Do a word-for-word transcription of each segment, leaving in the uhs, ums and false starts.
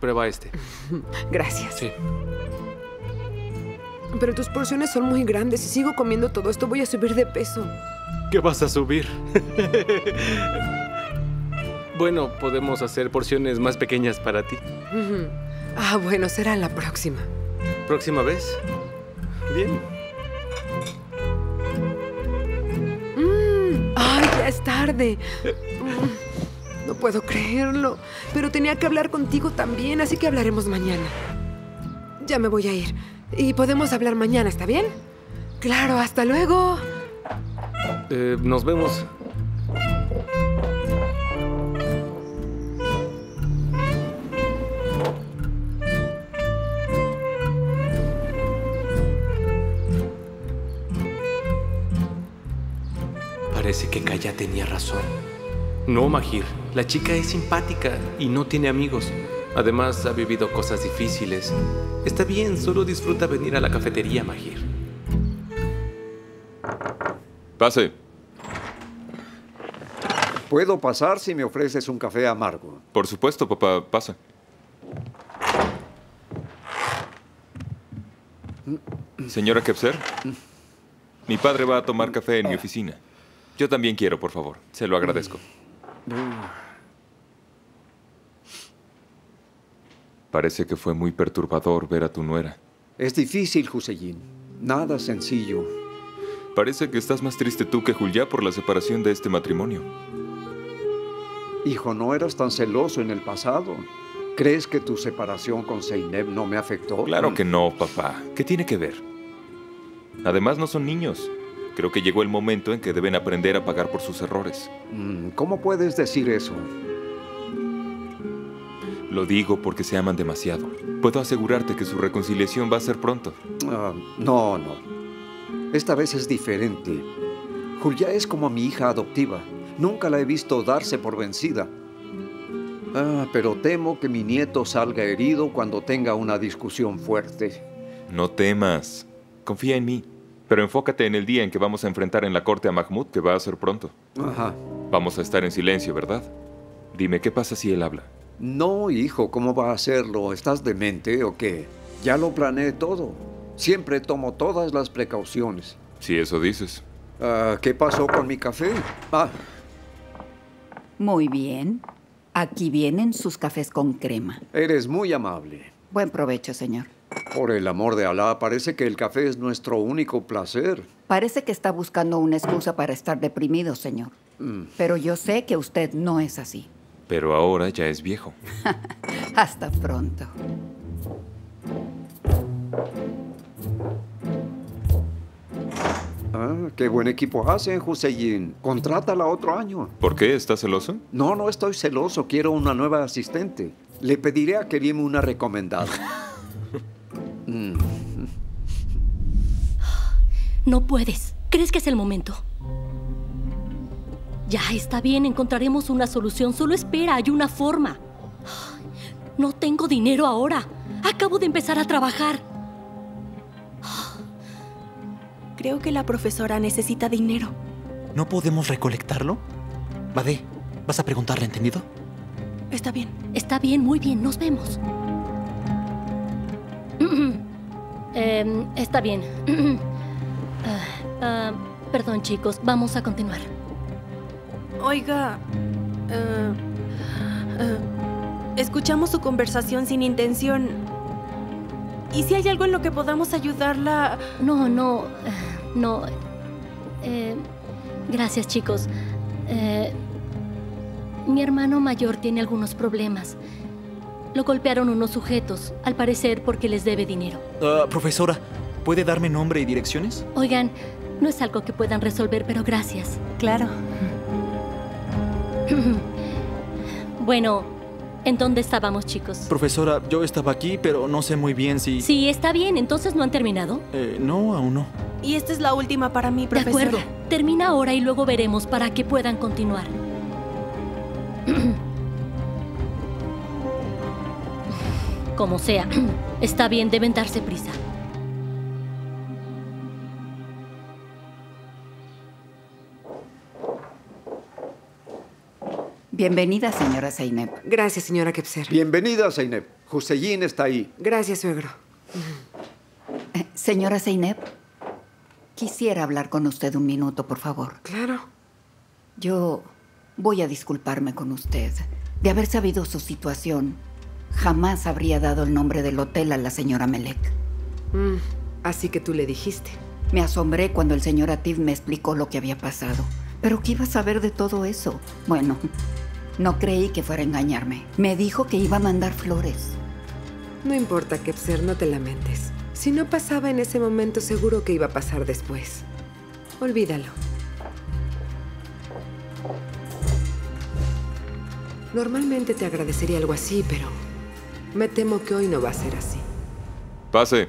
prueba este. Gracias. Sí. Pero tus porciones son muy grandes. Si sigo comiendo todo esto, voy a subir de peso. ¿Qué vas a subir? Bueno, podemos hacer porciones más pequeñas para ti. Ujú. Ah, bueno, será la próxima. ¿Próxima vez? Bien. Mm. Ay, ya es tarde. Mm. No puedo creerlo. Pero tenía que hablar contigo también, así que hablaremos mañana. Ya me voy a ir. Y podemos hablar mañana, ¿está bien? Claro, hasta luego. Eh, nos vemos. Parece que Kaya tenía razón. No, Mahir. La chica es simpática y no tiene amigos. Además, ha vivido cosas difíciles. Está bien, solo disfruta venir a la cafetería, Mahir. Pase. ¿Puedo pasar si me ofreces un café amargo? Por supuesto, papá. Pasa. Señora Kepser, mi padre va a tomar café en mi oficina. Yo también quiero, por favor. Se lo agradezco. Parece que fue muy perturbador ver a tu nuera. Es difícil, Hussein. Nada sencillo. Parece que estás más triste tú que Julia por la separación de este matrimonio. Hijo, ¿no eras tan celoso en el pasado? ¿Crees que tu separación con Zeynep no me afectó? Claro que no, papá. ¿Qué tiene que ver? Además, no son niños. Creo que llegó el momento en que deben aprender a pagar por sus errores. ¿Cómo puedes decir eso? Lo digo porque se aman demasiado. Puedo asegurarte que su reconciliación va a ser pronto. Uh, no, no. Esta vez es diferente. Julia es como mi hija adoptiva. Nunca la he visto darse por vencida. Ah, pero temo que mi nieto salga herido cuando tenga una discusión fuerte. No temas. Confía en mí. Pero enfócate en el día en que vamos a enfrentar en la corte a Mahmoud, que va a ser pronto. Ajá. Vamos a estar en silencio, ¿verdad? Dime, ¿qué pasa si él habla? No, hijo, ¿cómo va a hacerlo? ¿Estás demente o qué? Ya lo planeé todo. Siempre tomo todas las precauciones. Si eso dices. Uh, ¿Qué pasó con mi café? Ah. Muy bien. Aquí vienen sus cafés con crema. Eres muy amable. Buen provecho, señor. Por el amor de Alá, parece que el café es nuestro único placer. Parece que está buscando una excusa para estar deprimido, señor. Mm. Pero yo sé que usted no es así. Pero ahora ya es viejo. Hasta pronto. Ah, qué buen equipo hacen, Hussein. Contrátala otro año. ¿Por qué? ¿Estás celoso? No, no estoy celoso. Quiero una nueva asistente. Le pediré a Kerim una recomendada. mm. No puedes. ¿Crees que es el momento? Ya está bien, encontraremos una solución. Solo espera, hay una forma. No tengo dinero ahora. Acabo de empezar a trabajar. Creo que la profesora necesita dinero. ¿No podemos recolectarlo? Bade, ¿vas a preguntarle, entendido? Está bien. Está bien, muy bien. Nos vemos. eh, está bien. uh, uh, perdón, chicos. Vamos a continuar. Oiga, uh, uh, escuchamos su conversación sin intención. ¿Y si hay algo en lo que podamos ayudarla? No, no, uh, no. Eh, gracias, chicos. Eh, mi hermano mayor tiene algunos problemas. Lo golpearon unos sujetos, al parecer porque les debe dinero. Uh, profesora, ¿puede darme nombre y direcciones? Oigan, no es algo que puedan resolver, pero gracias. Claro. Bueno, ¿en dónde estábamos, chicos? Profesora, yo estaba aquí, pero no sé muy bien si... Sí, está bien. ¿Entonces no han terminado? Eh, no, aún no. Y esta es la última para mí, profesora. De acuerdo. Termina ahora y luego veremos para que puedan continuar. Como sea. Está bien, deben darse prisa. Bienvenida, señora Zeynep. Gracias, señora Kevser. Bienvenida, Zeynep. Hussein está ahí. Gracias, suegro. Eh, señora Zeynep, quisiera hablar con usted un minuto, por favor. Claro. Yo voy a disculparme con usted. De haber sabido su situación, jamás habría dado el nombre del hotel a la señora Melek. Mm, así que tú le dijiste. Me asombré cuando el señor Atif me explicó lo que había pasado. ¿Pero qué iba a saber de todo eso? Bueno, no creí que fuera a engañarme. Me dijo que iba a mandar flores. No importa, Kevser, no te lamentes. Si no pasaba en ese momento, seguro que iba a pasar después. Olvídalo. Normalmente te agradecería algo así, pero me temo que hoy no va a ser así. Pase.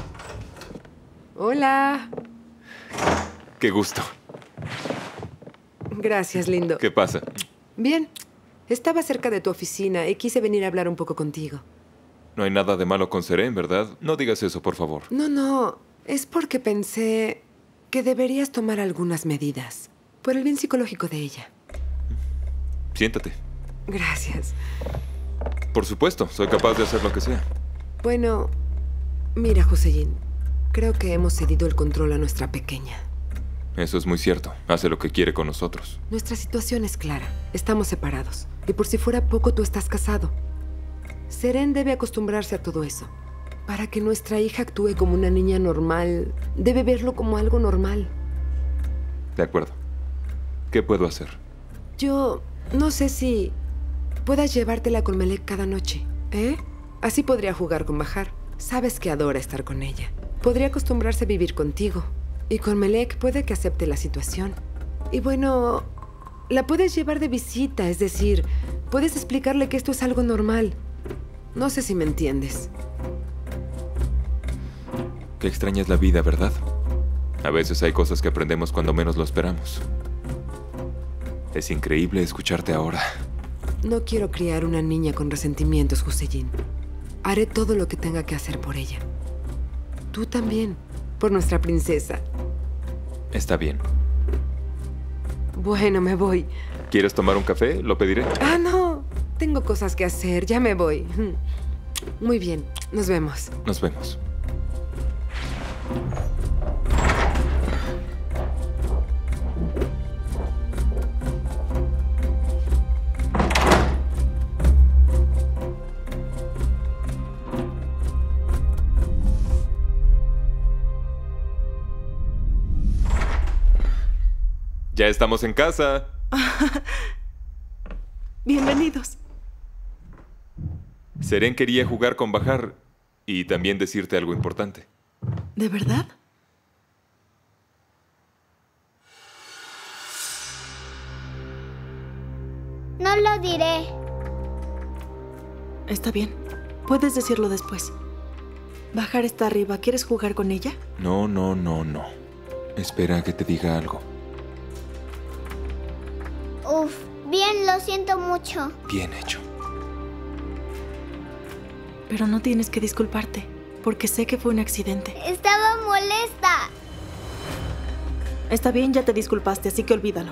Hola. Qué gusto. Gracias, lindo. ¿Qué pasa? Bien. Estaba cerca de tu oficina y quise venir a hablar un poco contigo. No hay nada de malo con Seren, ¿verdad? No digas eso, por favor. No, no. Es porque pensé que deberías tomar algunas medidas. Por el bien psicológico de ella. Siéntate. Gracias. Por supuesto, soy capaz de hacer lo que sea. Bueno, mira, Hussein. Creo que hemos cedido el control a nuestra pequeña. Eso es muy cierto. Hace lo que quiere con nosotros. Nuestra situación es clara. Estamos separados. Y por si fuera poco, tú estás casado. Seren debe acostumbrarse a todo eso. Para que nuestra hija actúe como una niña normal, debe verlo como algo normal. De acuerdo. ¿Qué puedo hacer? Yo no sé si puedas llevártela con Melek cada noche, ¿eh? Así podría jugar con Bahar. Sabes que adora estar con ella. Podría acostumbrarse a vivir contigo. Y con Melek puede que acepte la situación. Y bueno, la puedes llevar de visita, es decir, puedes explicarle que esto es algo normal. No sé si me entiendes. Qué extraña es la vida, ¿verdad? A veces hay cosas que aprendemos cuando menos lo esperamos. Es increíble escucharte ahora. No quiero criar una niña con resentimientos, Hussein. Haré todo lo que tenga que hacer por ella. Tú también, por nuestra princesa. Está bien. Bueno, me voy. ¿Quieres tomar un café? Lo pediré. Ah, no. Tengo cosas que hacer. Ya me voy. Muy bien. Nos vemos. Nos vemos. Ya estamos en casa. Bienvenidos. Seren quería jugar con Bahar y también decirte algo importante. ¿De verdad? No lo diré. Está bien. Puedes decirlo después. Bahar está arriba. ¿Quieres jugar con ella? No, no, no, no. Espera a que te diga algo. Uf, bien, lo siento mucho. Bien hecho. Pero no tienes que disculparte, porque sé que fue un accidente. Estaba molesta. Está bien, ya te disculpaste, así que olvídalo.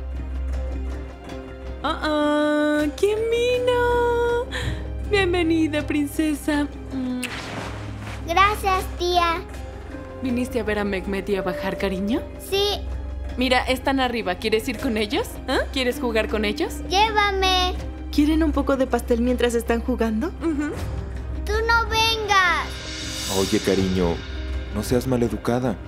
¡Ah, ah! ¡Qué mino! Bienvenida, princesa. Gracias, tía. ¿Viniste a ver a Mehmet y a Bahar, cariño? Sí. Mira, están arriba. ¿Quieres ir con ellos? ¿Ah? ¿Quieres jugar con ellos? Llévame. ¿Quieren un poco de pastel mientras están jugando? Uh-huh. Tú no vengas. Oye, cariño, no seas maleducada.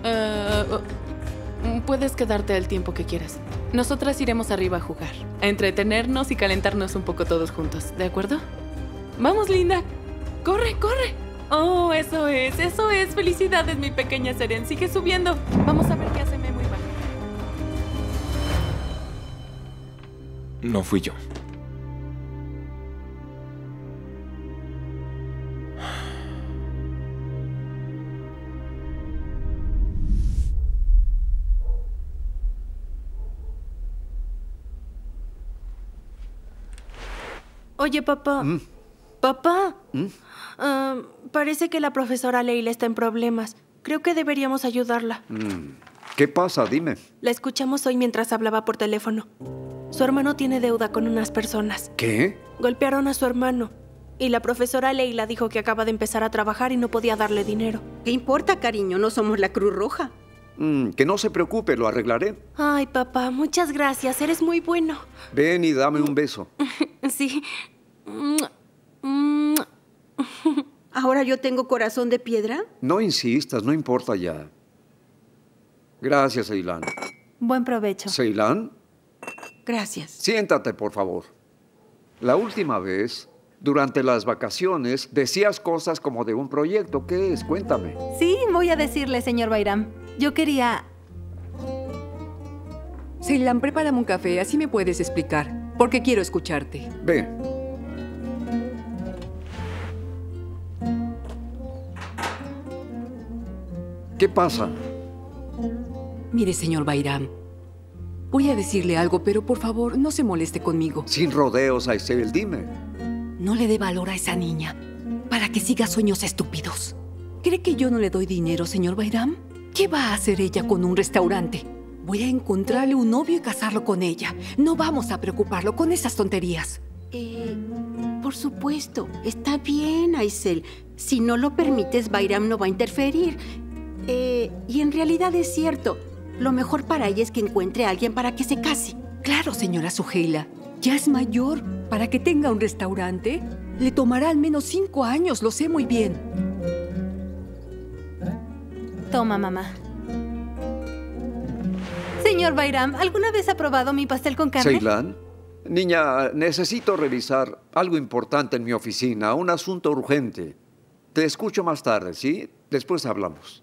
Uh, puedes quedarte el tiempo que quieras. Nosotras iremos arriba a jugar, a entretenernos y calentarnos un poco todos juntos, ¿de acuerdo? ¡Vamos, linda! ¡Corre, corre! ¡Oh, eso es! ¡Eso es! ¡Felicidades, mi pequeña Seren! ¡Sigue subiendo! Vamos a ver qué hace Memo y Bahar. No fui yo. Oye, papá. ¿Mm? Papá. ¿Mm? Uh, parece que la profesora Leila está en problemas. Creo que deberíamos ayudarla. Mm. ¿Qué pasa? Dime. La escuchamos hoy mientras hablaba por teléfono. Su hermano tiene deuda con unas personas. ¿Qué? Golpearon a su hermano. Y la profesora Leila dijo que acaba de empezar a trabajar y no podía darle dinero. ¿Qué importa, cariño? No somos la Cruz Roja. Mm, que no se preocupe, lo arreglaré. Ay, papá, muchas gracias. Eres muy bueno. Ven y dame un beso. Sí. ¿Ahora yo tengo corazón de piedra? No insistas, no importa ya. Gracias, Ceylan. Buen provecho. ¿Ceylan? Gracias. Siéntate, por favor. La última vez, durante las vacaciones, decías cosas como de un proyecto. ¿Qué es? Cuéntame. Sí, voy a decirle, señor Bayram. Yo quería... Ceylan, prepárame un café, así me puedes explicar. Porque quiero escucharte. Ven. ¿Qué pasa? Mire, señor Bayram, voy a decirle algo, pero por favor, no se moleste conmigo. Sin rodeos, Aisel, dime. No le dé valor a esa niña para que siga sueños estúpidos. ¿Cree que yo no le doy dinero, señor Bayram? ¿Qué va a hacer ella con un restaurante? Voy a encontrarle un novio y casarlo con ella. No vamos a preocuparlo con esas tonterías. Eh, por supuesto. Está bien, Aisel. Si no lo permites, Bayram no va a interferir. Eh, y en realidad es cierto. Lo mejor para ella es que encuentre a alguien para que se case. Claro, señora Suheila. Ya es mayor. Para que tenga un restaurante, le tomará al menos cinco años. Lo sé muy bien. Toma, mamá. Señor Bayram, ¿alguna vez ha probado mi pastel con carne? Ceylan, niña, necesito revisar algo importante en mi oficina, un asunto urgente. Te escucho más tarde, ¿sí? Después hablamos.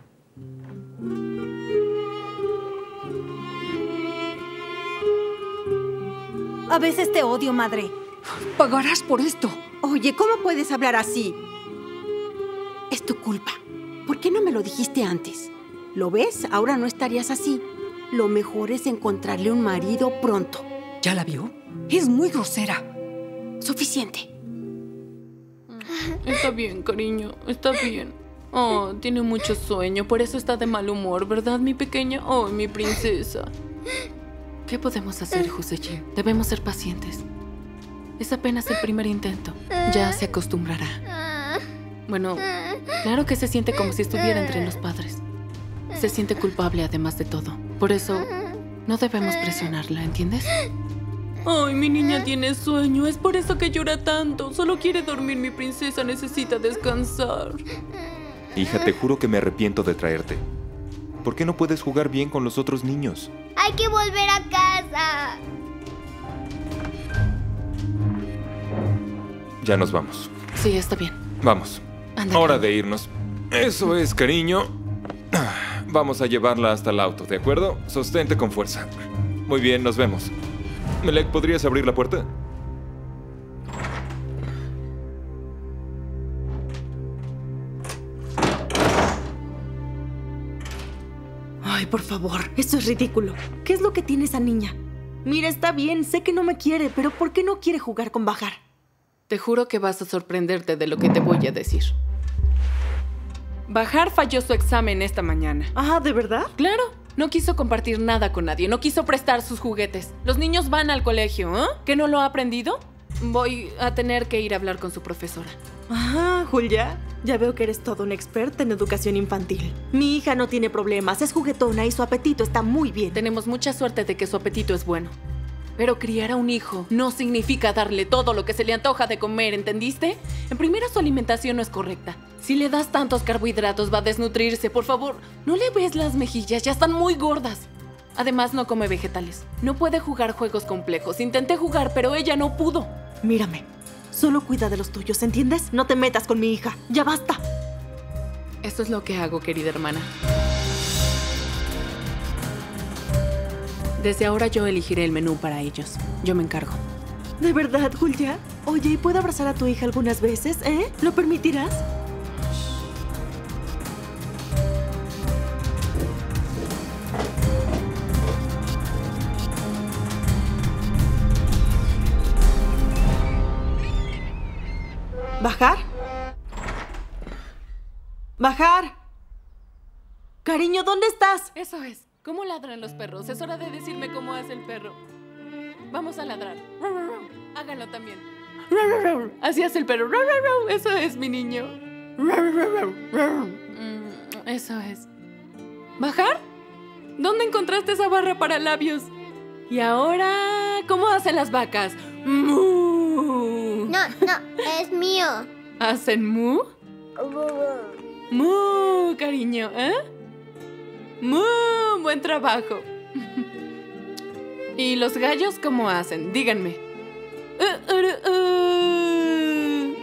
A veces te odio, madre. Pagarás por esto. Oye, ¿cómo puedes hablar así? Es tu culpa. ¿Por qué no me lo dijiste antes? ¿Lo ves? Ahora no estarías así. Lo mejor es encontrarle un marido pronto. ¿Ya la vio? Es muy grosera. Suficiente. Está bien, cariño. Está bien. Oh, tiene mucho sueño. Por eso está de mal humor, ¿verdad, mi pequeña? Oh, mi princesa. ¿Qué podemos hacer, Josechi? Debemos ser pacientes. Es apenas el primer intento. Ya se acostumbrará. Bueno, claro que se siente como si estuviera entre los padres. Se siente culpable además de todo. Por eso, no debemos presionarla, ¿entiendes? Ay, mi niña tiene sueño. Es por eso que llora tanto. Solo quiere dormir, mi princesa. Necesita descansar. Hija, te juro que me arrepiento de traerte. ¿Por qué no puedes jugar bien con los otros niños? Hay que volver a casa. Ya nos vamos. Sí, está bien. Vamos. Ándale. Hora de irnos. Eso es, cariño. Vamos a llevarla hasta el auto, ¿de acuerdo? Sostente con fuerza. Muy bien, nos vemos. Melek, ¿podrías abrir la puerta? Ay, por favor, esto es ridículo. ¿Qué es lo que tiene esa niña? Mira, está bien, sé que no me quiere, pero ¿por qué no quiere jugar con Bahar? Te juro que vas a sorprenderte de lo que te voy a decir. Bahar falló su examen esta mañana. Ah, ¿de verdad? Claro. No quiso compartir nada con nadie. No quiso prestar sus juguetes. Los niños van al colegio, ¿eh? ¿Que no lo ha aprendido? Voy a tener que ir a hablar con su profesora. Ah, Julia. Ya veo que eres toda una experta en educación infantil. Mi hija no tiene problemas. Es juguetona y su apetito está muy bien. Tenemos mucha suerte de que su apetito es bueno. Pero criar a un hijo no significa darle todo lo que se le antoja de comer, ¿entendiste? En primera, su alimentación no es correcta. Si le das tantos carbohidratos, va a desnutrirse. Por favor, ¿no le ves las mejillas? Ya están muy gordas. Además, no come vegetales. No puede jugar juegos complejos. Intenté jugar, pero ella no pudo. Mírame. Solo cuida de los tuyos, ¿entiendes? No te metas con mi hija. ¡Ya basta! Esto es lo que hago, querida hermana. Desde ahora yo elegiré el menú para ellos. Yo me encargo. ¿De verdad, Julia? Oye, ¿y puedo abrazar a tu hija algunas veces, eh? ¿Lo permitirás? ¿Bahar? ¡Bahar! Cariño, ¿dónde estás? Eso es. ¿Cómo ladran los perros? Es hora de decirme cómo hace el perro. Vamos a ladrar. Háganlo también. Así hace el perro. Eso es, mi niño. Eso es. ¿Bajar? ¿Dónde encontraste esa barra para labios? Y ahora, ¿cómo hacen las vacas? ¡Mu! No, no, es mío. ¿Hacen mu? Mu, cariño, ¿eh? Mu, buen trabajo. ¿Y los gallos cómo hacen? Díganme. Uh, uh, uh.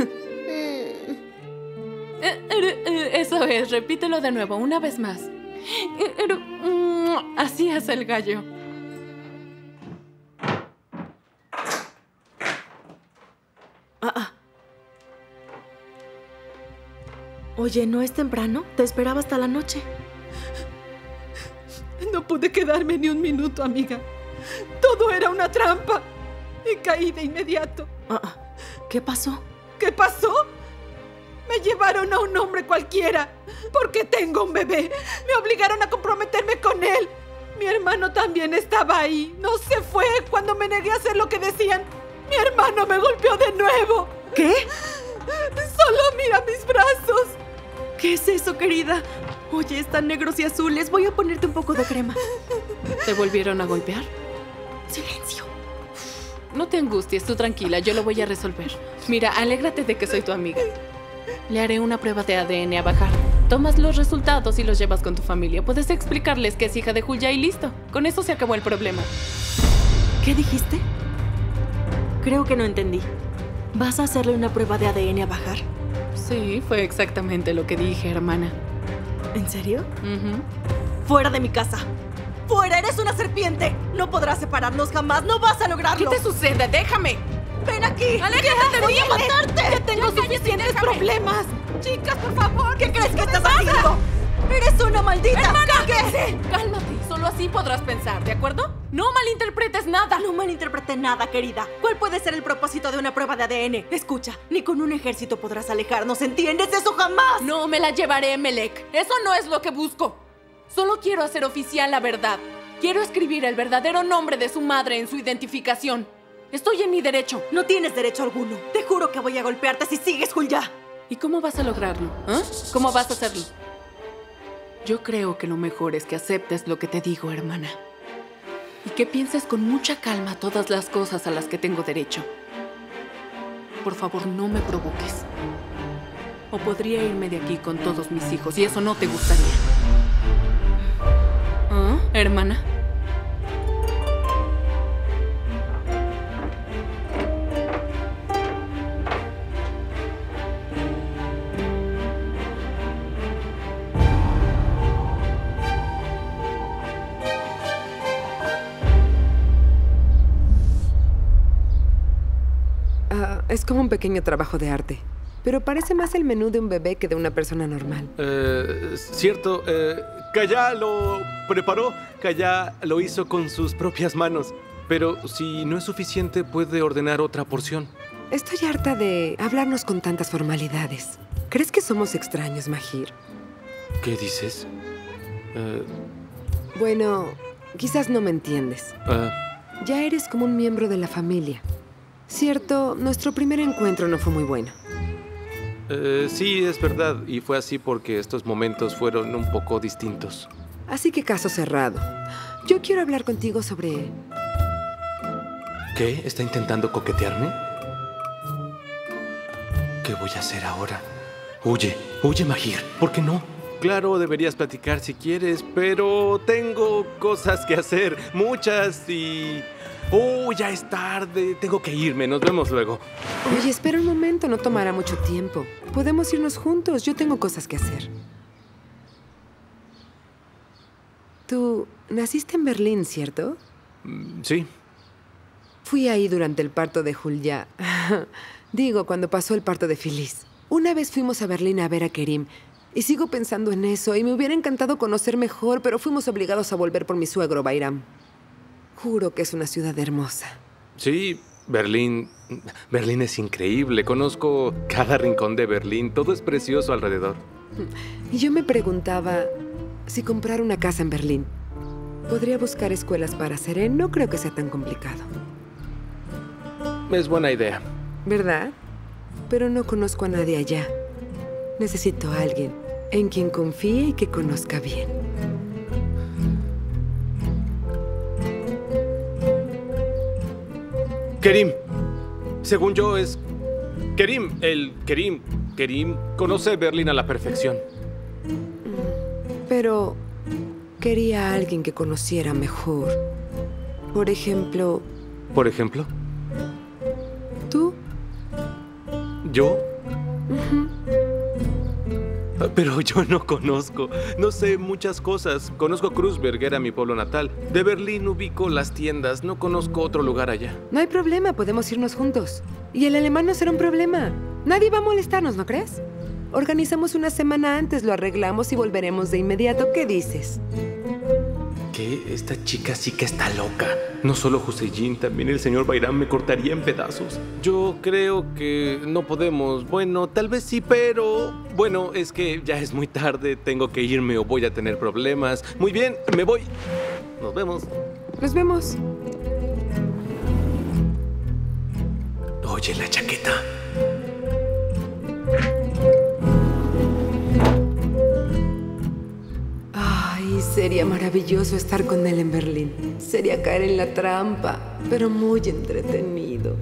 uh, uh, uh. Eso es, repítelo de nuevo, una vez más. Uh, uh, uh. Así hace el gallo. Ah, ah. Oye, ¿no es temprano? Te esperaba hasta la noche. No pude quedarme ni un minuto, amiga. Todo era una trampa. Y caí de inmediato. Ah, ah. ¿Qué pasó? ¿Qué pasó? Me llevaron a un hombre cualquiera. Porque tengo un bebé. Me obligaron a comprometerme con él. Mi hermano también estaba ahí. No se fue cuando me negué a hacer lo que decían. Mi hermano me golpeó de nuevo. ¿Qué? Solo mira mis brazos. ¿Qué es eso, querida? Oye, están negros y azules. Voy a ponerte un poco de crema. ¿Te volvieron a golpear? Silencio. No te angusties, tú tranquila, yo lo voy a resolver. Mira, alégrate de que soy tu amiga. Le haré una prueba de A D N a Bajar. Tomas los resultados y los llevas con tu familia. Puedes explicarles que es hija de Julia y listo. Con eso se acabó el problema. ¿Qué dijiste? Creo que no entendí. ¿Vas a hacerle una prueba de A D N a Bajar? Sí, fue exactamente lo que dije, hermana. ¿En serio? Uh-huh. ¡Fuera de mi casa! ¡Fuera! ¡Eres una serpiente! No podrás separarnos jamás. ¡No vas a lograrlo! ¿Qué te sucede? ¡Déjame! ¡Ven aquí! ¡Aléjate de ¡Voy mí! a matarte! ¡Ya tengo Ya, suficientes cállate, problemas! Chicas, por favor. ¿Qué crees que estás haciendo? ¡Eres una maldita! ¡Hermana! ¿Qué? Cálmate. Solo así podrás pensar, ¿de acuerdo? No malinterpretes nada. No malinterpreté nada, querida. ¿Cuál puede ser el propósito de una prueba de A D N? Escucha, ni con un ejército podrás alejarnos, ¿entiendes? ¡Eso jamás! No me la llevaré, Melek. Eso no es lo que busco. Solo quiero hacer oficial la verdad. Quiero escribir el verdadero nombre de su madre en su identificación. Estoy en mi derecho. No tienes derecho alguno. Te juro que voy a golpearte si sigues, Julia. ¿Y cómo vas a lograrlo? ¿Eh? ¿Cómo vas a hacerlo? Yo creo que lo mejor es que aceptes lo que te digo, hermana. Y que pienses con mucha calma todas las cosas a las que tengo derecho. Por favor, no me provoques. O podría irme de aquí con todos mis hijos y eso no te gustaría. ¿Ah, hermana? Es como un pequeño trabajo de arte. Pero parece más el menú de un bebé que de una persona normal. Eh, cierto, eh, Kaya lo preparó. Kaya lo hizo con sus propias manos. Pero si no es suficiente, puede ordenar otra porción. Estoy harta de hablarnos con tantas formalidades. ¿Crees que somos extraños, Mahir? ¿Qué dices? Eh, bueno, quizás no me entiendes. eh, Ya eres como un miembro de la familia. Cierto, nuestro primer encuentro no fue muy bueno. eh, sí, es verdad. Y fue así porque estos momentos fueron un poco distintos. Así que caso cerrado. Yo quiero hablar contigo sobre... ¿Qué? ¿Está intentando coquetearme? ¿Qué voy a hacer ahora? Huye, huye, Mahir. ¿Por qué no? Claro, deberías platicar si quieres, pero tengo cosas que hacer. Muchas y... ¡Oh, ya es tarde! Tengo que irme. Nos vemos luego. Oye, espera un momento. No tomará mucho tiempo. Podemos irnos juntos. Yo tengo cosas que hacer. Tú naciste en Berlín, ¿cierto? Mm, sí. Fui ahí durante el parto de Julia. Digo, cuando pasó el parto de Feliz. Una vez fuimos a Berlín a ver a Kerim. Y sigo pensando en eso. Y me hubiera encantado conocer mejor, pero fuimos obligados a volver por mi suegro, Bayram. Juro que es una ciudad hermosa. Sí, Berlín... Berlín es increíble. Conozco cada rincón de Berlín. Todo es precioso alrededor. Y yo me preguntaba si comprar una casa en Berlín. Podría buscar escuelas para Seren. No creo que sea tan complicado. es buena idea. ¿Verdad? Pero no conozco a nadie allá. Necesito a alguien en quien confíe y que conozca bien. Kerim. Según yo es... Kerim, el Kerim. Kerim conoce Berlín a la perfección. Pero quería a alguien que conociera mejor. Por ejemplo... ¿Por ejemplo? ¿Tú? ¿Yo? Uh-huh. Pero yo no conozco. No sé muchas cosas. Conozco Kreuzberg, era mi pueblo natal. De Berlín ubico las tiendas. No conozco otro lugar allá. No hay problema, podemos irnos juntos. Y el alemán no será un problema. Nadie va a molestarnos, ¿no crees? Organizamos una semana antes, lo arreglamos y volveremos de inmediato. ¿Qué dices? ¿Qué? Esta chica sí que está loca. No solo Hüseyin, también el señor Bayram me cortaría en pedazos. Yo creo que no podemos. Bueno, tal vez sí, pero... Bueno, es que ya es muy tarde. Tengo que irme o voy a tener problemas. Muy bien, me voy. Nos vemos. Nos vemos. Oye, la chaqueta. Ay, sería maravilloso estar con él en Berlín. Sería caer en la trampa, pero muy entretenido.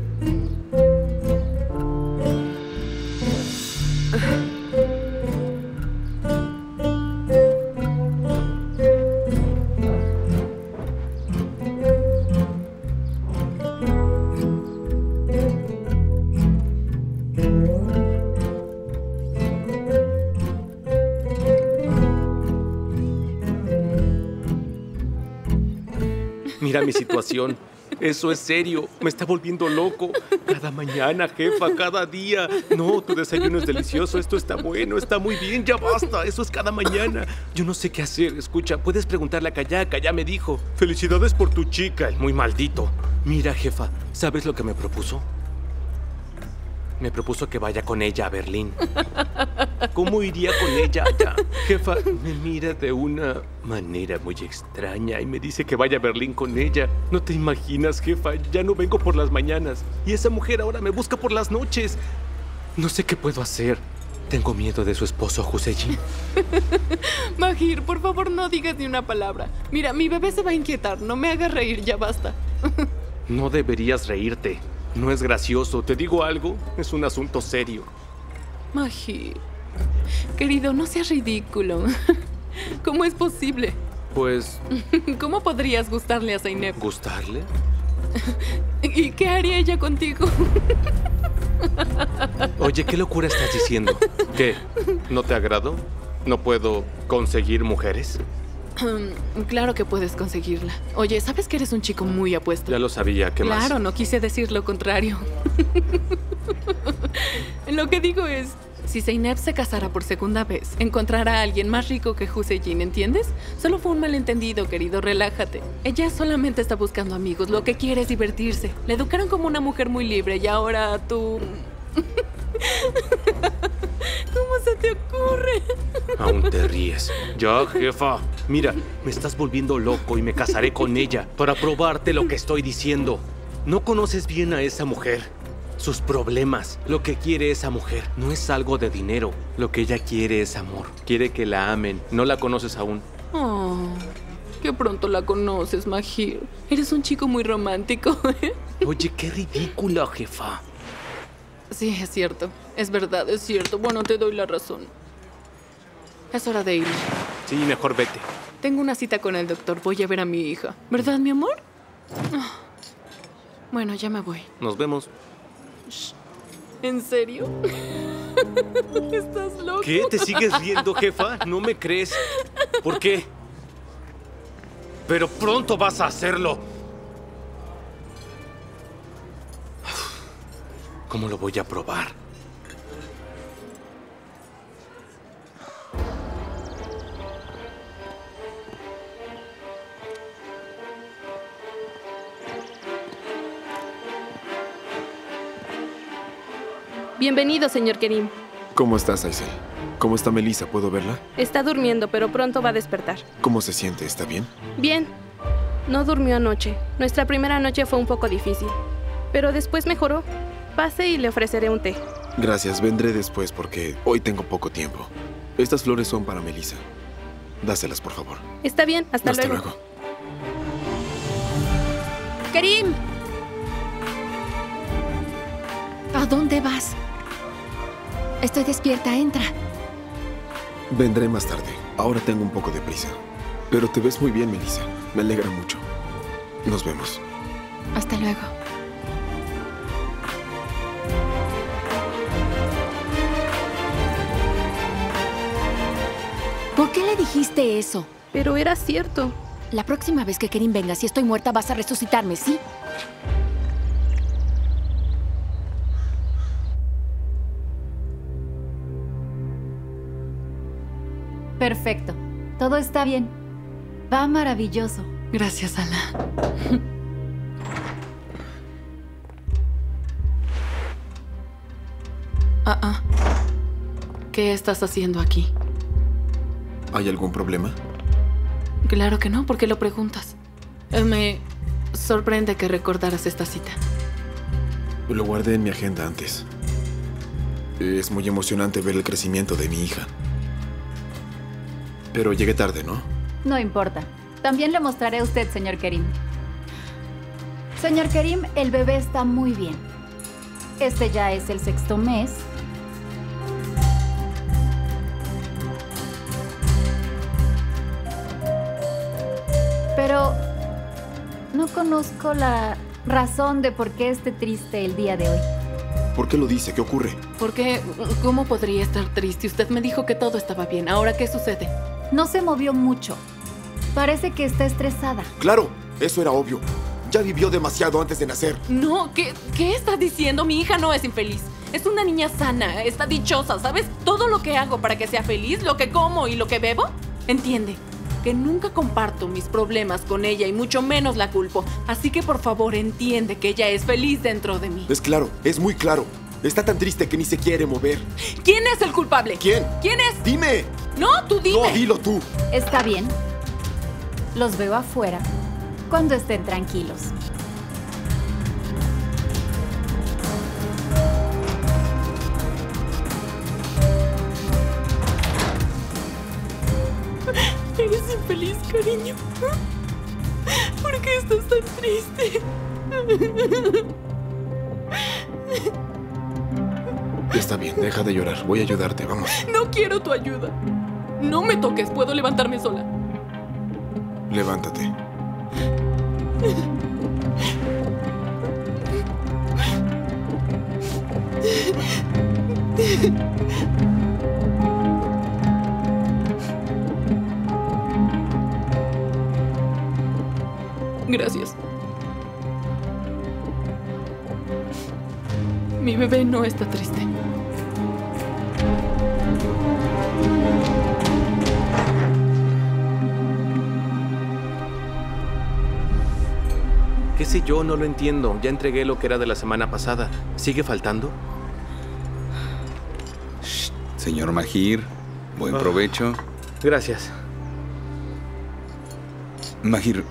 Mira mi situación. Eso es serio. Me está volviendo loco. Cada mañana, jefa, cada día. No, tu desayuno es delicioso. Esto está bueno, está muy bien. Ya basta. Eso es cada mañana. Yo no sé qué hacer. Escucha, puedes preguntarle a Kayaka. Ya me dijo. Felicidades por tu chica, el muy maldito. Mira, jefa, ¿sabes lo que me propuso? Me propuso que vaya con ella a Berlín. ¿Cómo iría con ella allá? Jefa, me mira de una manera muy extraña y me dice que vaya a Berlín con ella. No te imaginas, jefa, ya no vengo por las mañanas. Y esa mujer ahora me busca por las noches. No sé qué puedo hacer. Tengo miedo de su esposo, Hüseyin. Mahir, por favor, no digas ni una palabra. Mira, mi bebé se va a inquietar. No me hagas reír, ya basta. No deberías reírte. No es gracioso. ¿Te digo algo? Es un asunto serio. Mahir, querido, no seas ridículo. ¿Cómo es posible? Pues... ¿Cómo podrías gustarle a Zeynep? ¿Gustarle? ¿Y qué haría ella contigo? Oye, ¿qué locura estás diciendo? ¿Qué? ¿No te agrado? ¿No puedo conseguir mujeres? Um, claro que puedes conseguirla. Oye, ¿sabes que eres un chico muy apuesto? Ya lo sabía, ¿qué más? Claro, no quise decir lo contrario. Lo que digo es, si Zeynep se casara por segunda vez, encontrará a alguien más rico que Hüseyin, ¿entiendes? Solo fue un malentendido, querido, relájate. Ella solamente está buscando amigos, lo que quiere es divertirse. La educaron como una mujer muy libre y ahora tú... ¿Cómo se te ocurre? Aún te ríes. Ya, jefa. Mira, me estás volviendo loco y me casaré con ella para probarte lo que estoy diciendo. No conoces bien a esa mujer. Sus problemas. Lo que quiere esa mujer no es algo de dinero. Lo que ella quiere es amor. Quiere que la amen. No la conoces aún. Oh, qué pronto la conoces, Mahir. Eres un chico muy romántico, ¿eh? Oye, qué ridícula, jefa. Sí, es cierto. Es verdad, es cierto. Bueno, te doy la razón. Es hora de irme. Sí, mejor vete. Tengo una cita con el doctor. Voy a ver a mi hija. ¿Verdad, mi amor? Oh. Bueno, ya me voy. Nos vemos. ¿En serio? ¿Estás loco? ¿Qué? ¿Te sigues riendo, jefa? ¿No me crees? ¿Por qué? Pero pronto vas a hacerlo. ¿Cómo lo voy a probar? Bienvenido, señor Kerim. ¿Cómo estás, Aysel? ¿Cómo está Melissa? ¿Puedo verla? Está durmiendo, pero pronto va a despertar. ¿Cómo se siente? ¿Está bien? Bien. No durmió anoche. Nuestra primera noche fue un poco difícil. pero después mejoró. Pase y le ofreceré un té. Gracias, vendré después porque hoy tengo poco tiempo. Estas flores son para Melissa. Dáselas, por favor. Está bien, hasta, Hasta luego. luego. ¡Kerim! ¿A dónde vas? Estoy despierta, entra. Vendré más tarde. Ahora tengo un poco de prisa. Pero te ves muy bien, Melissa. Me alegra mucho. Nos vemos. Hasta luego. ¿Por qué le dijiste eso? Pero era cierto. La próxima vez que Kerim venga, si estoy muerta, vas a resucitarme, ¿sí? Perfecto. Todo está bien. Va maravilloso. Gracias, Ala. Ah, ah. ¿Qué estás haciendo aquí? ¿Hay algún problema? Claro que no, ¿por qué lo preguntas? Eh, Me sorprende que recordaras esta cita. Lo guardé en mi agenda antes. Es muy emocionante ver el crecimiento de mi hija. Pero llegué tarde, ¿no? No importa. También le mostraré a usted, señor Kerim. Señor Kerim, el bebé está muy bien. Este ya es el sexto mes. Pero no conozco la razón de por qué esté triste el día de hoy. ¿Por qué lo dice? ¿Qué ocurre? ¿Por qué? ¿Cómo podría estar triste? Usted me dijo que todo estaba bien. ¿Ahora qué sucede? No se movió mucho. Parece que está estresada. ¡Claro! Eso era obvio. Ya vivió demasiado antes de nacer. No, ¿qué, qué estás diciendo? Mi hija no es infeliz. Es una niña sana, está dichosa, ¿sabes? Todo lo que hago para que sea feliz, lo que como y lo que bebo, entiende que nunca comparto mis problemas con ella y mucho menos la culpo. Así que por favor entiende que ella es feliz dentro de mí. Es claro, es muy claro. Está tan triste que ni se quiere mover. ¿Quién es el culpable? ¿Quién? ¿Quién es? ¡Dime! No, tú dime. No, dilo tú. Está bien. Los veo afuera cuando estén tranquilos. Eres infeliz, cariño. ¿Por qué estás tan triste? Está bien, deja de llorar. Voy a ayudarte, vamos. No quiero tu ayuda. No me toques, puedo levantarme sola. Levántate. Gracias. Mi bebé no está triste. ¿Qué sé yo? No lo entiendo. Ya entregué lo que era de la semana pasada. ¿Sigue faltando? Shh, señor Mahir, buen Oh. provecho. Gracias. Mahir,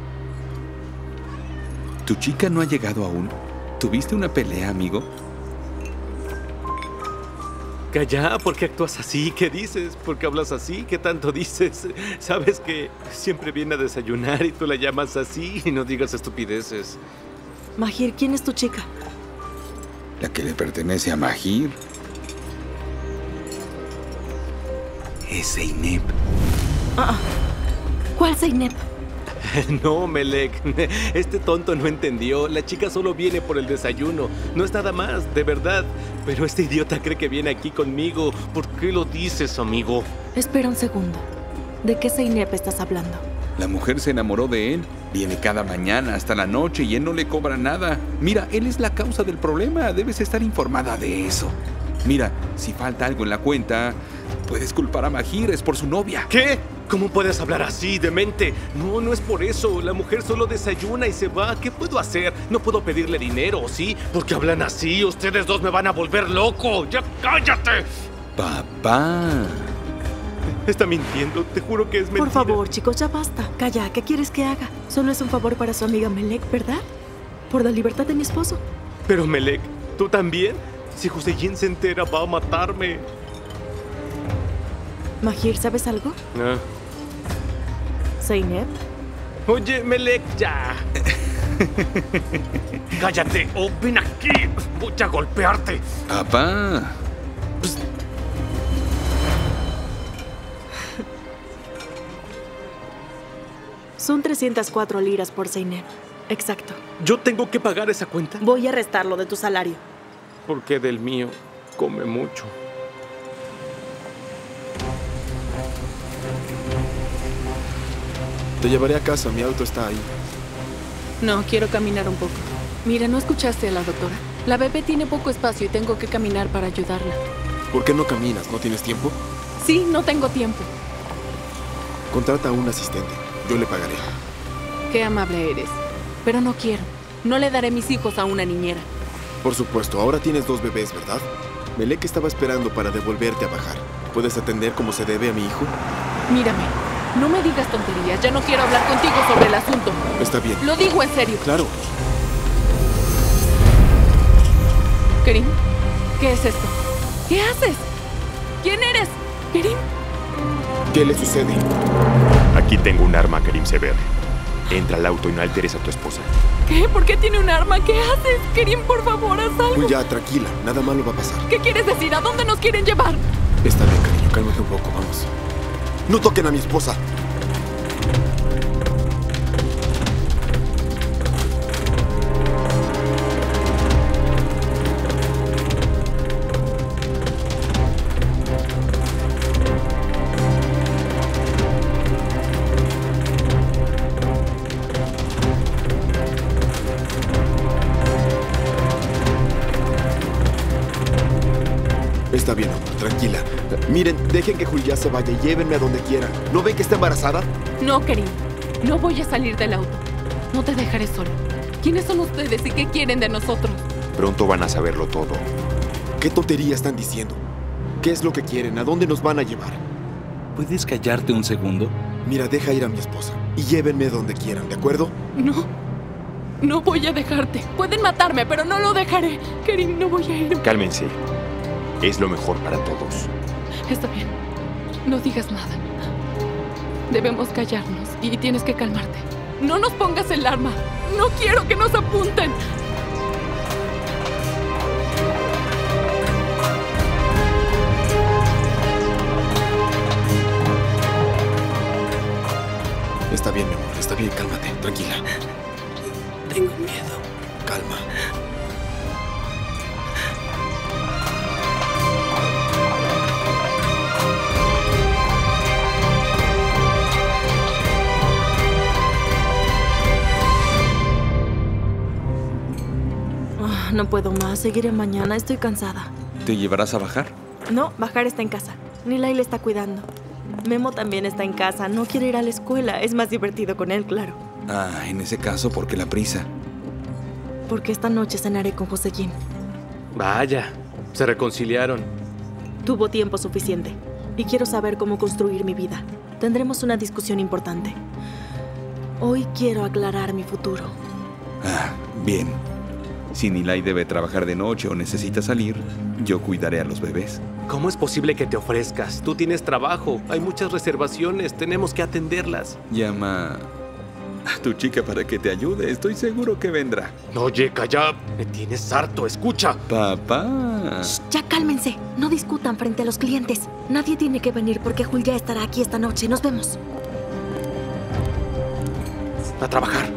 ¿tu chica no ha llegado aún? ¿Tuviste una pelea, amigo? Calla, ¿por qué actúas así? ¿Qué dices? ¿Por qué hablas así? ¿Qué tanto dices? Sabes que siempre viene a desayunar y tú la llamas así y no digas estupideces. Mahir, ¿quién es tu chica? La que le pertenece a Mahir. Es Zeynep. Ah, ¿cuál Zeynep? No, Melek, este tonto no entendió. La chica solo viene por el desayuno. No es nada más, de verdad. Pero este idiota cree que viene aquí conmigo. ¿Por qué lo dices, amigo? Espera un segundo. ¿De qué Zeynep estás hablando? La mujer se enamoró de él. Viene cada mañana hasta la noche y él no le cobra nada. Mira, él es la causa del problema. Debes estar informada de eso. Mira, si falta algo en la cuenta, puedes culpar a Mahir. Es por su novia. ¿Qué? ¿Cómo puedes hablar así, demente? No, no es por eso. La mujer solo desayuna y se va. ¿Qué puedo hacer? No puedo pedirle dinero, ¿sí? Porque hablan así. Ustedes dos me van a volver loco. ¡Ya cállate! Papá. Está mintiendo. Te juro que es mentira. Por favor, chicos, ya basta. Calla, ¿qué quieres que haga? Solo es un favor para su amiga Melek, ¿verdad? Por la libertad de mi esposo. Pero Melek, ¿tú también? Si Hussein se entera, va a matarme. Mahir, ¿sabes algo? Ah. Zeynep. Oye, Melek, ya. Cállate. Oh, ven aquí. Voy a golpearte. Papá. Son trescientas cuatro liras por Zeynep. Exacto. ¿Yo tengo que pagar esa cuenta? Voy a restarlo de tu salario. Porque del mío come mucho. Te llevaré a casa, mi auto está ahí. No, quiero caminar un poco. Mira, ¿no escuchaste a la doctora? La bebé tiene poco espacio y tengo que caminar para ayudarla. ¿Por qué no caminas? ¿No tienes tiempo? Sí, no tengo tiempo. Contrata a un asistente. Yo le pagaré. Qué amable eres. Pero no quiero. No le daré mis hijos a una niñera. Por supuesto, ahora tienes dos bebés, ¿verdad? Melek estaba esperando para devolverte a bajar. ¿Puedes atender como se debe a mi hijo? Mírame, no me digas tonterías. Ya no quiero hablar contigo sobre el asunto. Está bien. Lo digo en serio. Claro. Kerim, ¿qué es esto? ¿Qué haces? ¿Quién eres? Kerim. ¿Qué le sucede? Aquí tengo un arma, Kerim Sever. Entra al auto y no alteres a tu esposa. ¿Qué? ¿Por qué tiene un arma? ¿Qué haces? Kerim, por favor, haz algo. Pues ya, tranquila. Nada malo va a pasar. ¿Qué quieres decir? ¿A dónde nos quieren llevar? Está bien, cariño. Cálmate un poco. Vamos. ¡No toquen a mi esposa! Está bien, amor, tranquila. Miren, dejen que Julia se vaya y llévenme a donde quieran. ¿No ven que está embarazada? No, Kerim. No voy a salir del auto. No te dejaré solo. ¿Quiénes son ustedes y qué quieren de nosotros? Pronto van a saberlo todo. ¿Qué tontería están diciendo? ¿Qué es lo que quieren? ¿A dónde nos van a llevar? ¿Puedes callarte un segundo? Mira, deja ir a mi esposa y llévenme donde quieran, ¿de acuerdo? No. No voy a dejarte. Pueden matarme, pero no lo dejaré. Kerim, no voy a ir. Cálmense. Es lo mejor para todos. Está bien. No digas nada. Debemos callarnos y tienes que calmarte. No nos pongas el arma. No quiero que nos apunten. Está bien, mi amor. Está bien. Cálmate. Tranquila. Tengo miedo. Calma. No puedo más. Seguiré mañana. Estoy cansada. ¿Te llevarás a bajar? No, bajar está en casa. Nilay le está cuidando. Memo también está en casa. No quiere ir a la escuela. Es más divertido con él, claro. Ah, en ese caso, ¿por qué la prisa? Porque esta noche cenaré con Hussein. Vaya, se reconciliaron. Tuvo tiempo suficiente. Y quiero saber cómo construir mi vida. Tendremos una discusión importante. Hoy quiero aclarar mi futuro. Ah, bien. Si Nilay debe trabajar de noche o necesita salir, yo cuidaré a los bebés. ¿Cómo es posible que te ofrezcas? Tú tienes trabajo, hay muchas reservaciones, tenemos que atenderlas. Llama a tu chica para que te ayude. Estoy seguro que vendrá. Oye, calla, me tienes harto, escucha. Papá. Shh, ya cálmense. No discutan frente a los clientes. Nadie tiene que venir porque Julia estará aquí esta noche. Nos vemos. A trabajar.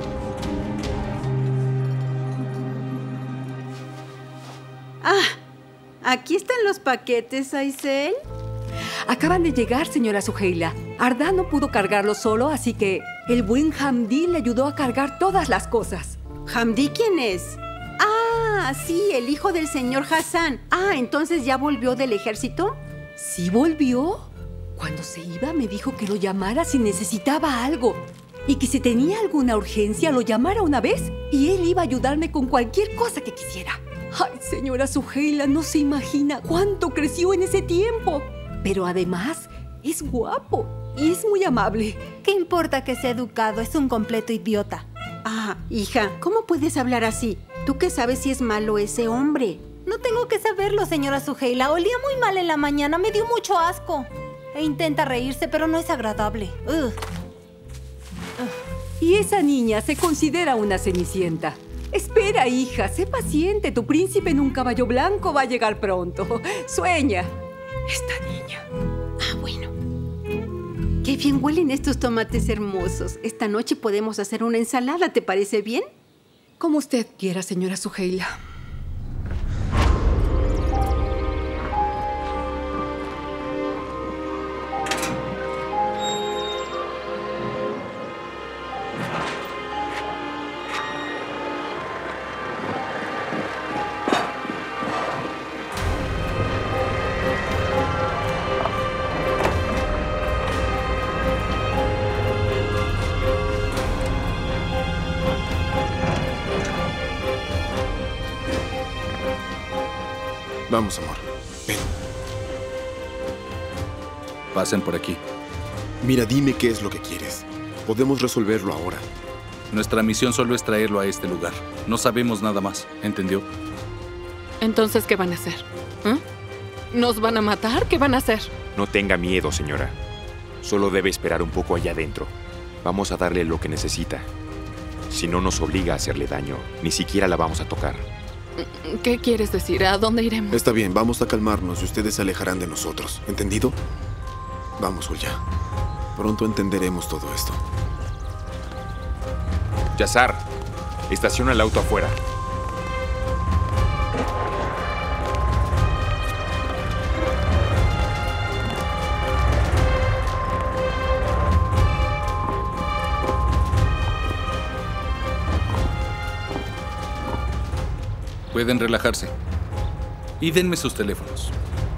Ah, aquí están los paquetes, Aisel. Acaban de llegar, señora Suheila. Ardá no pudo cargarlo solo, así que el buen Hamdi le ayudó a cargar todas las cosas. ¿Hamdi quién es? Ah, sí, el hijo del señor Hassan. Ah, ¿entonces ya volvió del ejército? ¿Sí volvió? Cuando se iba me dijo que lo llamara si necesitaba algo. Y que si tenía alguna urgencia lo llamara una vez y él iba a ayudarme con cualquier cosa que quisiera. Ay, señora Suheila, no se imagina cuánto creció en ese tiempo. Pero además, es guapo y es muy amable. ¿Qué importa que sea educado? Es un completo idiota. Ah, hija, ¿cómo puedes hablar así? ¿Tú qué sabes si es malo ese hombre? No tengo que saberlo, señora Suheila. Olía muy mal en la mañana, me dio mucho asco. E intenta reírse, pero no es agradable. Ugh. Y esa niña se considera una cenicienta. Espera, hija, sé paciente. Tu príncipe en un caballo blanco va a llegar pronto. Sueña. Esta niña. Ah, bueno. Qué bien huelen estos tomates hermosos. Esta noche podemos hacer una ensalada, ¿te parece bien? Como usted quiera, señora Suheila. Vamos, amor. Ven. Pasen por aquí. Mira, dime qué es lo que quieres. Podemos resolverlo ahora. Nuestra misión solo es traerlo a este lugar. No sabemos nada más, ¿entendió? Entonces, ¿qué van a hacer? ¿Eh? ¿Nos van a matar? ¿Qué van a hacer? No tenga miedo, señora. Solo debe esperar un poco allá adentro. Vamos a darle lo que necesita. Si no nos obliga a hacerle daño, ni siquiera la vamos a tocar. ¿Qué quieres decir? ¿A dónde iremos? Está bien, vamos a calmarnos y ustedes se alejarán de nosotros. ¿Entendido? Vamos, Hulya. Pronto entenderemos todo esto. Yazar, estaciona el auto afuera. Pueden relajarse. Y denme sus teléfonos.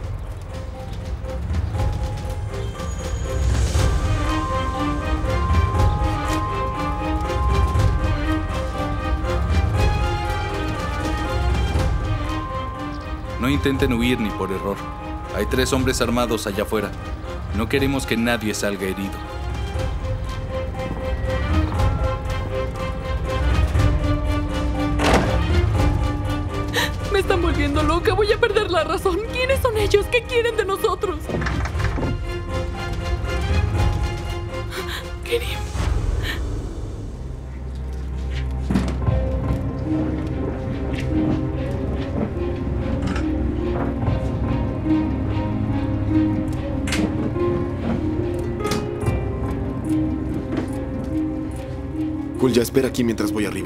No intenten huir ni por error. Hay tres hombres armados allá afuera. No queremos que nadie salga herido. Me están volviendo loca, voy a perder la razón. ¿Quiénes son ellos? ¿Qué quieren de nosotros? Kerim. Hulya, espera aquí mientras voy arriba.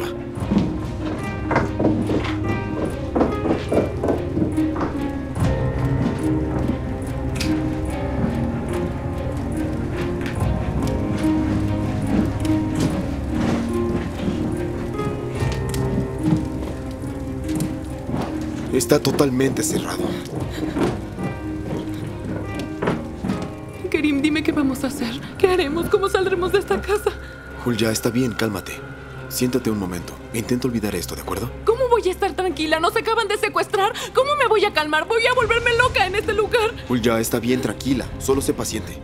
Está totalmente cerrado. Kerim, dime qué vamos a hacer. ¿Qué haremos? ¿Cómo saldremos de esta casa? Hulya, está bien, cálmate. Siéntate un momento. Intento olvidar esto, ¿de acuerdo? ¿Cómo voy a estar tranquila? ¿Nos acaban de secuestrar? ¿Cómo me voy a calmar? Voy a volverme loca en este lugar. Hulya, está bien, tranquila. Solo sé paciente.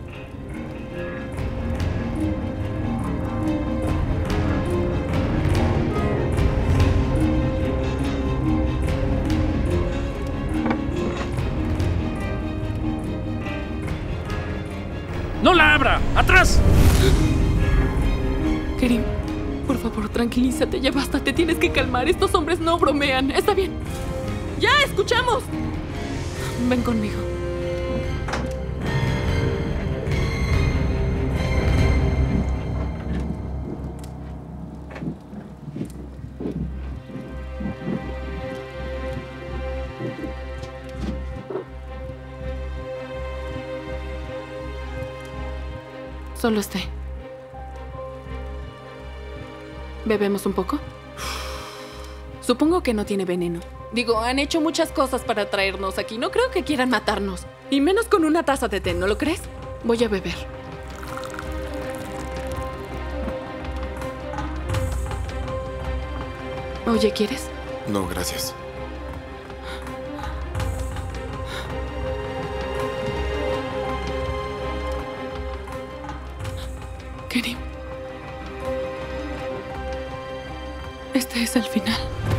¡No la abra! ¡Atrás! Kerim, por favor, tranquilízate. Ya basta, te tienes que calmar. Estos hombres no bromean. Está bien. ¡Ya, escuchamos! Ven conmigo. Solo este. ¿Bebemos un poco? Supongo que no tiene veneno. Digo, han hecho muchas cosas para traernos aquí. No creo que quieran matarnos. Y menos con una taza de té, ¿no lo crees? Voy a beber. Oye, ¿quieres? No, gracias. Kerim. Este es el final.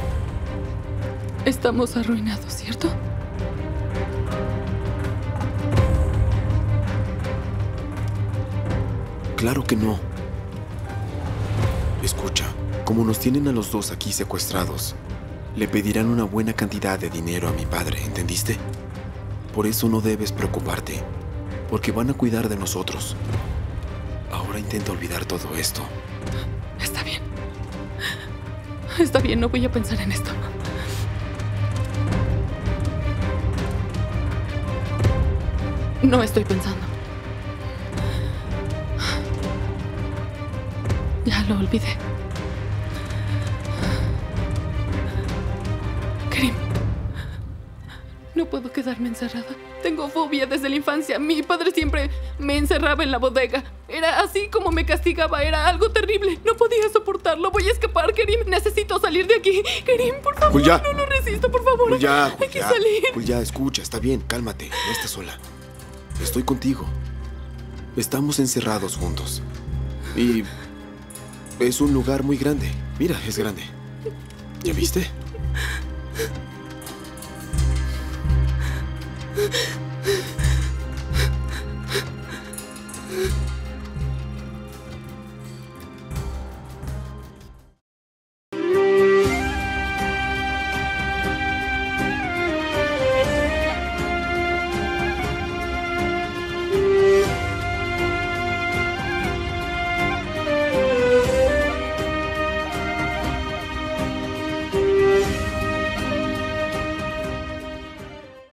Estamos arruinados, ¿cierto? Claro que no. Escucha, como nos tienen a los dos aquí secuestrados, le pedirán una buena cantidad de dinero a mi padre, ¿entendiste? Por eso no debes preocuparte, porque van a cuidar de nosotros. Ahora intenta olvidar todo esto. Está bien. Está bien, no voy a pensar en esto. No estoy pensando. Ya lo olvidé. Kerim, no puedo quedarme encerrada. Tengo fobia desde la infancia. Mi padre siempre me encerraba en la bodega. Era así como me castigaba. Era algo terrible. No podía soportarlo. Voy a escapar, Kerim. Necesito salir de aquí. Kerim, por favor. Julia. No lo resisto, por favor. Julia, Hay Julia, que salir. Julia, escucha, está bien, cálmate. No estás sola. Estoy contigo. Estamos encerrados juntos. Y es un lugar muy grande. Mira, es grande. ¿Ya viste?